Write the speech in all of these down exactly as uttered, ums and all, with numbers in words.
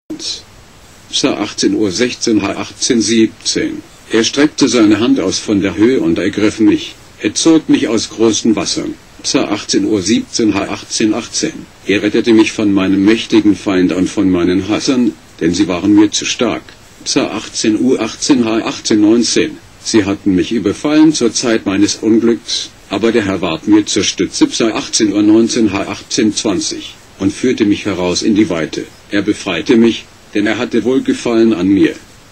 Psa achtzehn Uhr sechzehn H achtzehn siebzehn. Er streckte seine Hand aus von der Höhe und ergriff mich. Er zog mich aus großen Wassern. Psa achtzehn Uhr siebzehn H achtzehn achtzehn. Er rettete mich von meinem mächtigen Feind und von meinen Hassern, denn sie waren mir zu stark. Psa achtzehn Uhr achtzehn H achtzehn neunzehn. Sie hatten mich überfallen zur Zeit meines Unglücks, aber der Herr ward mir zur Stütze. Psa achtzehn Uhr neunzehn H achtzehn zwanzig. Und führte mich heraus in die Weite. Er befreite mich, denn er hatte Wohlgefallen an mir.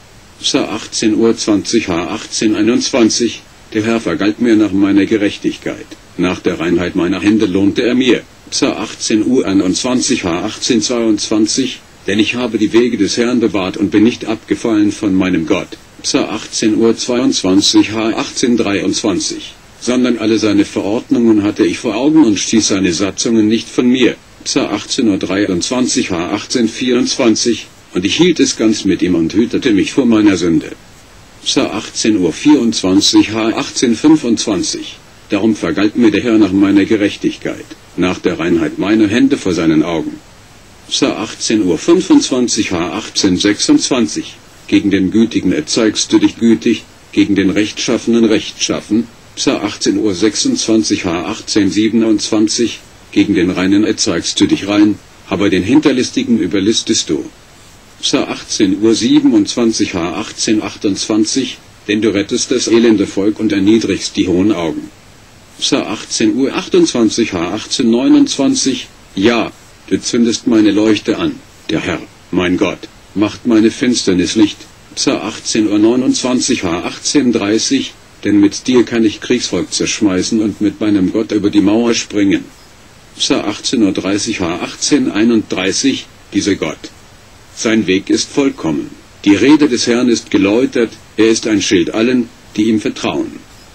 Psa achtzehn Uhr zwanzig H achtzehn einundzwanzig. Der Herr vergalt mir nach meiner Gerechtigkeit. Nach der Reinheit meiner Hände lohnte er mir. Psa achtzehn Uhr einundzwanzig H achtzehn zweiundzwanzig. Denn ich habe die Wege des Herrn bewahrt und bin nicht abgefallen von meinem Gott. Psa achtzehn Uhr zweiundzwanzig H achtzehn dreiundzwanzig. Sondern alle seine Verordnungen hatte ich vor Augen und stieß seine Satzungen nicht von mir. Psa achtzehn Uhr dreiundzwanzig H achtzehn vierundzwanzig. Und ich hielt es ganz mit ihm und hütete mich vor meiner Sünde. Psa achtzehn Uhr vierundzwanzig H achtzehn fünfundzwanzig. Darum vergalt mir der Herr nach meiner Gerechtigkeit, nach der Reinheit meiner Hände vor seinen Augen. Psa achtzehn Uhr fünfundzwanzig H achtzehn sechsundzwanzig. Gegen den Gütigen erzeigst du dich gütig, gegen den Rechtschaffenen rechtschaffen. Psa achtzehn Uhr sechsundzwanzig H achtzehn siebenundzwanzig. Gegen den Reinen erzeigst du dich rein, aber den Hinterlistigen überlistest du. Psa achtzehn Uhr siebenundzwanzig H achtzehn achtundzwanzig. Denn du rettest das elende Volk und erniedrigst die hohen Augen. Psa achtzehn Uhr achtundzwanzig H achtzehn neunundzwanzig. Ja, du zündest meine Leuchte an. Der Herr, mein Gott, macht meine Finsternis Licht. Psa achtzehn Uhr neunundzwanzig H achtzehn dreißig. Denn mit dir kann ich Kriegsvolk zerschmeißen und mit meinem Gott über die Mauer springen. Psa achtzehn Uhr dreißig H achtzehn einunddreißig. Dieser Gott. Sein Weg ist vollkommen. Die Rede des Herrn ist geläutert, er ist ein Schild allen, die ihm vertrauen.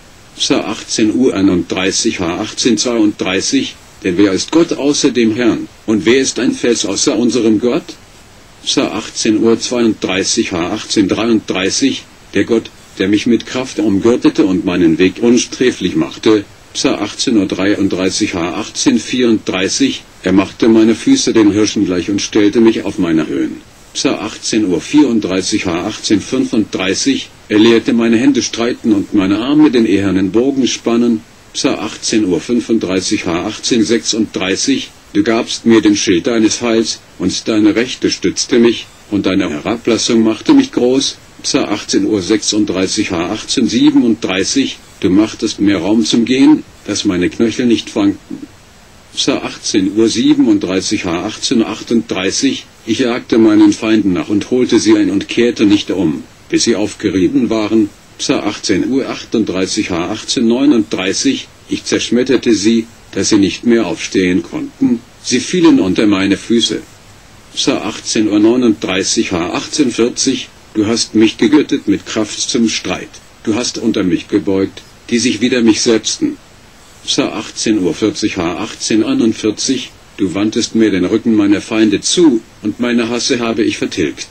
Psa achtzehn Uhr einunddreißig H achtzehn zweiunddreißig. Denn wer ist Gott außer dem Herrn, und wer ist ein Fels außer unserem Gott? Psa achtzehn Uhr zweiunddreißig H achtzehn dreiunddreißig. Der Gott, der mich mit Kraft umgürtete und meinen Weg unsträflich machte. Psa achtzehn Uhr dreiunddreißig H achtzehn vierunddreißig. Er machte meine Füße den Hirschen gleich und stellte mich auf meine Höhen. Psa achtzehn Uhr vierunddreißig H achtzehn fünfunddreißig. Er lehrte meine Hände streiten und meine Arme den ehernen Bogen spannen. Psa achtzehn Uhr fünfunddreißig H achtzehn sechsunddreißig. Du gabst mir den Schild deines Heils, und deine Rechte stützte mich, und deine Herablassung machte mich groß. Psa achtzehn Uhr sechsunddreißig H achtzehn siebenunddreißig. Du machtest mir Raum zum Gehen, dass meine Knöchel nicht wankten. Psa achtzehn Uhr siebenunddreißig H achtzehn achtunddreißig. Ich jagte meinen Feinden nach und holte sie ein und kehrte nicht um, bis sie aufgerieben waren. Psa achtzehn Uhr achtunddreißig H achtzehn neununddreißig. Ich zerschmetterte sie, dass sie nicht mehr aufstehen konnten. Sie fielen unter meine Füße. Psa achtzehn Uhr neununddreißig H achtzehn vierzig. Du hast mich gegürtet mit Kraft zum Streit. Du hast unter mich gebeugt, die sich wider mich setzten. Psa achtzehn Uhr vierzig H achtzehn einundvierzig. Du wandtest mir den Rücken meiner Feinde zu, und meine Hasse habe ich vertilgt.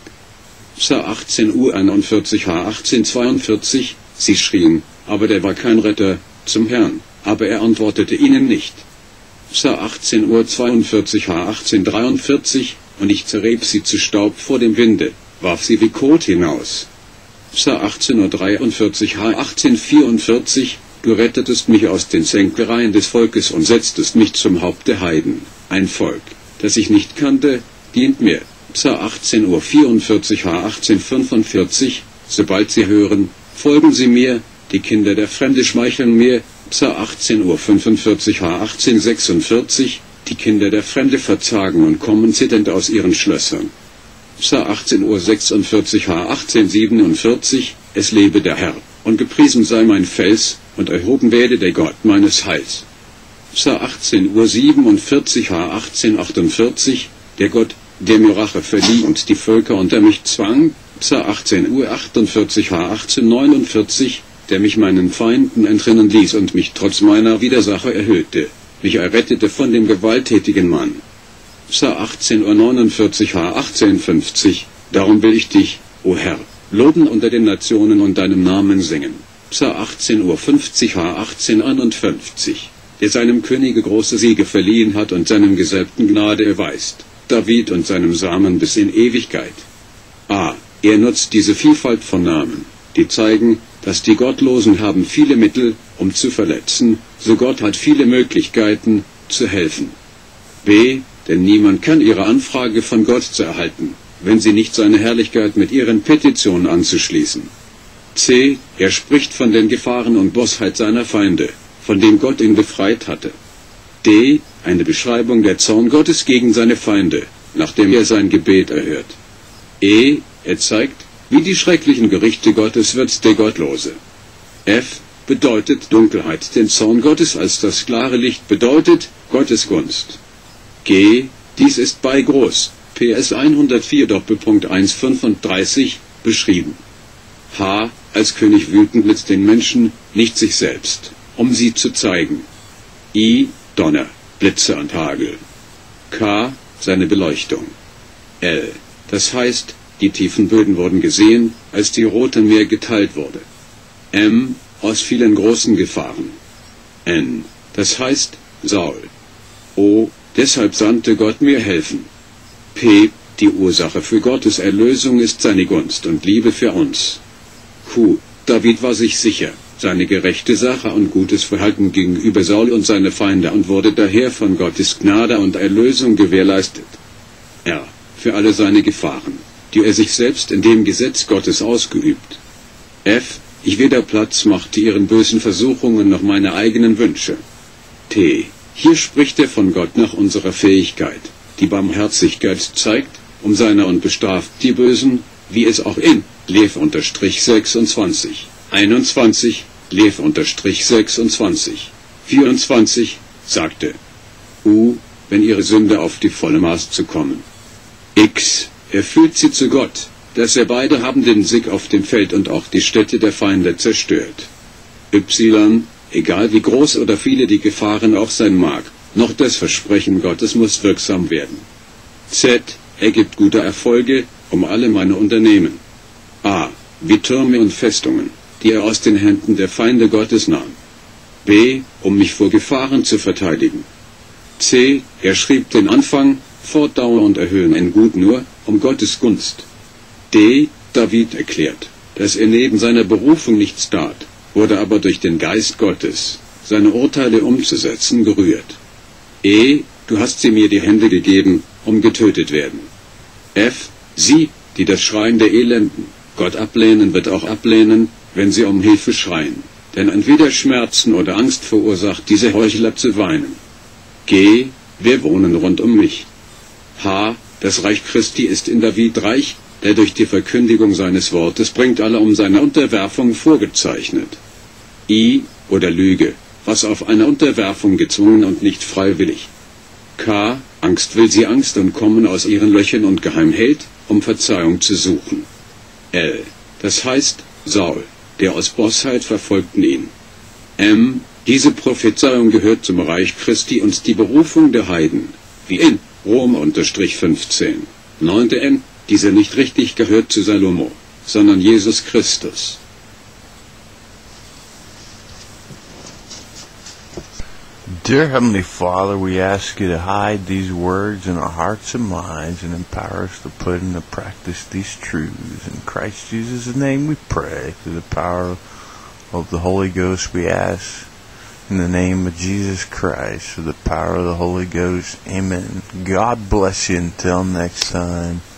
Psa achtzehn Uhr einundvierzig H achtzehn zweiundvierzig. Sie schrien, aber der war kein Retter, zum Herrn, aber er antwortete ihnen nicht. Psa achtzehn Uhr zweiundvierzig H achtzehn dreiundvierzig. Und ich zerrieb sie zu Staub vor dem Winde, warf sie wie Kot hinaus. Psa achtzehn Uhr dreiundvierzig H achtzehn vierundvierzig. Du rettetest mich aus den Zänkereien des Volkes und setztest mich zum Haupt der Heiden. Ein Volk, das ich nicht kannte, dient mir. Psa achtzehn Uhr vierundvierzig H achtzehn fünfundvierzig. Sobald sie hören, folgen sie mir, die Kinder der Fremde schmeicheln mir. Psa achtzehn Uhr fünfundvierzig H achtzehn sechsundvierzig. Die Kinder der Fremde verzagen und kommen zitternd aus ihren Schlössern. Psa achtzehn Uhr sechsundvierzig H achtzehn siebenundvierzig. Es lebe der Herr, und gepriesen sei mein Fels, und erhoben werde der Gott meines Heils. Psa achtzehn Uhr siebenundvierzig H achtzehn achtundvierzig. Der Gott, der mir Rache verlieh und die Völker unter mich zwang. Psa achtzehn Uhr achtundvierzig H achtzehn neunundvierzig. Der mich meinen Feinden entrinnen ließ und mich trotz meiner Widersacher erhöhte. Mich errettete von dem gewalttätigen Mann. Psa achtzehn Uhr neunundvierzig H achtzehn fünfzig. Darum will ich dich, o Herr, loben unter den Nationen und deinem Namen singen. Psa achtzehn Uhr fünfzig H achtzehn einundfünfzig. Der seinem Könige große Siege verliehen hat und seinem Gesalbten Gnade erweist. David und seinem Samen bis in Ewigkeit. A. Er nutzt diese Vielfalt von Namen, die zeigen, dass die Gottlosen haben viele Mittel, um zu verletzen, so Gott hat viele Möglichkeiten, zu helfen. B. Denn niemand kann ihre Anfrage von Gott zu erhalten, wenn sie nicht seine Herrlichkeit mit ihren Petitionen anzuschließen. C. Er spricht von den Gefahren und Bosheit seiner Feinde, von dem Gott ihn befreit hatte. D. Eine Beschreibung der Zorn Gottes gegen seine Feinde, nachdem er sein Gebet erhört. E. Er zeigt, wie die schrecklichen Gerichte Gottes wird der Gottlose. F. Bedeutet Dunkelheit den Zorn Gottes als das klare Licht bedeutet Gottes Gunst. G. Dies ist bei Groß, P S hundertvier Doppelpunkt hundertfünfunddreißig, beschrieben. H. Als König wütend mit den Menschen, nicht sich selbst, um sie zu zeigen. I. Donner, Blitze und Hagel. K. Seine Beleuchtung. L. Das heißt, die tiefen Böden wurden gesehen, als die Rote Meer geteilt wurde. M. Aus vielen großen Gefahren. N. Das heißt, Saul. O. Deshalb sandte Gott mir helfen. P. Die Ursache für Gottes Erlösung ist seine Gunst und Liebe für uns. Q. David war sich sicher, seine gerechte Sache und gutes Verhalten gegenüber Saul und seine Feinde und wurde daher von Gottes Gnade und Erlösung gewährleistet. R. Für alle seine Gefahren, die er sich selbst in dem Gesetz Gottes ausgeübt. F. Ich weder Platz machte ihren bösen Versuchungen noch meine eigenen Wünsche. T. Hier spricht er von Gott nach unserer Fähigkeit, die Barmherzigkeit zeigt, um seiner und bestraft die Bösen, wie es auch in Lev sechsundzwanzig, einundzwanzig, Lev sechsundzwanzig, vierundzwanzig, sagte. U. Wenn ihre Sünde auf die volle Maß zu kommen. X. Er führt sie zu Gott, dass er beide haben den Sieg auf dem Feld und auch die Städte der Feinde zerstört. Y. Egal wie groß oder viele die Gefahren auch sein mag, noch das Versprechen Gottes muss wirksam werden. Z. Er gibt gute Erfolge, um alle meine Unternehmen. A. Wie Türme und Festungen, die er aus den Händen der Feinde Gottes nahm. B. Um mich vor Gefahren zu verteidigen. C. Er schrieb den Anfang, Fortdauer und Erhöhen in Gut nur, um Gottes Gunst. D. David erklärt, dass er neben seiner Berufung nichts tat, wurde aber durch den Geist Gottes, seine Urteile umzusetzen, gerührt. E. Du hast sie mir die Hände gegeben, um getötet werden. F. Sie, die das Schreien der Elenden, Gott ablehnen, wird auch ablehnen, wenn sie um Hilfe schreien. Denn entweder Schmerzen oder Angst verursacht diese Heuchler zu weinen. G. Wir wohnen rund um mich. H. Das Reich Christi ist in David reich, der durch die Verkündigung seines Wortes bringt alle um seine Unterwerfung vorgezeichnet. I. Oder Lüge, was auf eine Unterwerfung gezwungen und nicht freiwillig. K. Angst will sie Angst und kommen aus ihren Löchern und geheim hält, um Verzeihung zu suchen. L. Das heißt, Saul, der aus Bosheit verfolgten ihn. M. Diese Prophezeiung gehört zum Reich Christi und die Berufung der Heiden, wie in Rom fünfzehn. neunte N. Diese nicht richtig gehört zu Salomo, sondern Jesus Christus. Dear Heavenly Father, we ask you to hide these words in our hearts and minds and empower us to put into practice these truths. In Christ Jesus' name we pray. Through the power of the Holy Ghost we ask. In the name of Jesus Christ, through the power of the Holy Ghost. Amen. God bless you until next time.